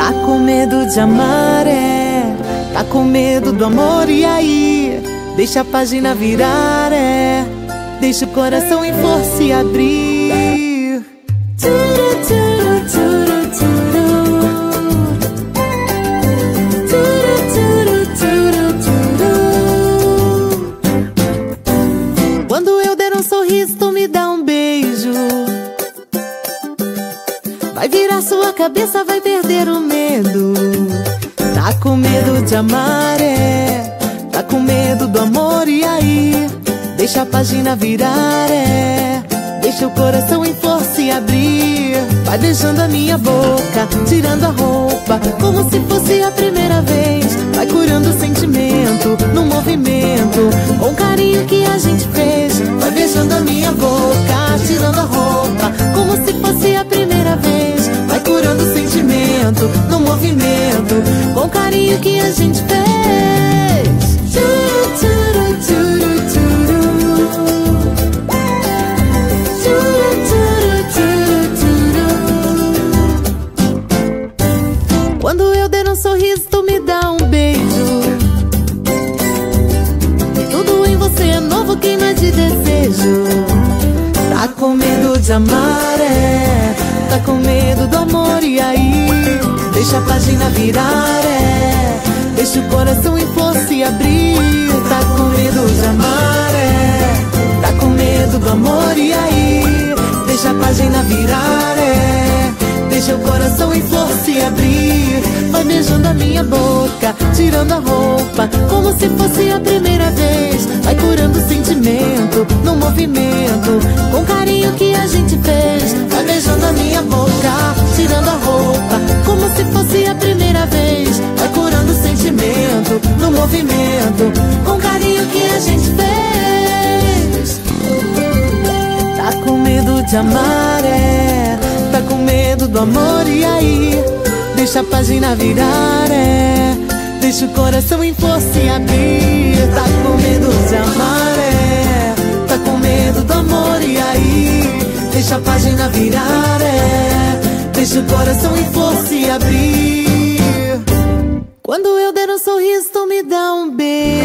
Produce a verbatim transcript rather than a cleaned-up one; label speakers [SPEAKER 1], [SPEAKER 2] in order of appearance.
[SPEAKER 1] Tá com medo de amar, é? Tá com medo do amor, e aí? Deixa a página virar, é? Deixa o coração em força e abrir. Turu, turu, turu, turu. Turu, turu, turu, turu. Quando eu der um sorriso, tu me dá um beijo. Vai virar sua cabeça, vai perder o medo. Tá com medo de amar, é? Tá com medo do amor, e aí? Deixa a página virar, é? Deixa o coração em força e abrir. Vai beijando a minha boca, tirando a roupa, como se fosse a primeira vez. Vai curando o sentimento, no movimento, com o carinho que a gente fez. Vai beijando a minha boca, tirando a roupa, como se fosse a primeira vez. Vai curando o sentimento, no movimento, com o carinho que a gente fez. Turu, turu, turu, turu. Turu, turu, turu, turu. Quando eu der um sorriso, tu me dá um beijo. Tudo em você é novo, queima de desejo. Tá com medo de amar, é? Tá com medo do amor, e aí? Deixa a página virar, é? Deixa o coração em força e abrir. Tá com medo de amar, é? Tá com medo do amor, e aí? Deixa a página virar, é? Deixa o coração em força e abrir. Vai beijando a minha boca, tirando a roupa, como se fosse a primeira vez. Vai curando o sentimento, no movimento, com o carinho que a gente fez. Vai beijando a minha boca, tirando a roupa, como se fosse a primeira vez. Vai curando o sentimento, no movimento, com o carinho que a gente fez. Tá com medo de amar, é? Tá com medo do amor, e aí? Deixa a página virar, é? Deixa o coração em força e abrir. Tá com medo de amar, é? Tá com medo do amor, e aí? Deixa a página virar, é? Deixa o coração em força e abrir. Quando eu der um sorriso, tu me dá um beijo.